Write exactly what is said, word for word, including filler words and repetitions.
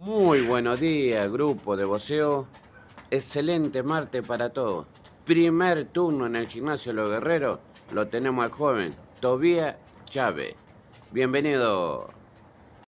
Muy buenos días, grupo de voceo. Excelente martes para todos. Primer turno en el gimnasio Los Guerreros lo tenemos al joven Tobías Chávez. Bienvenido.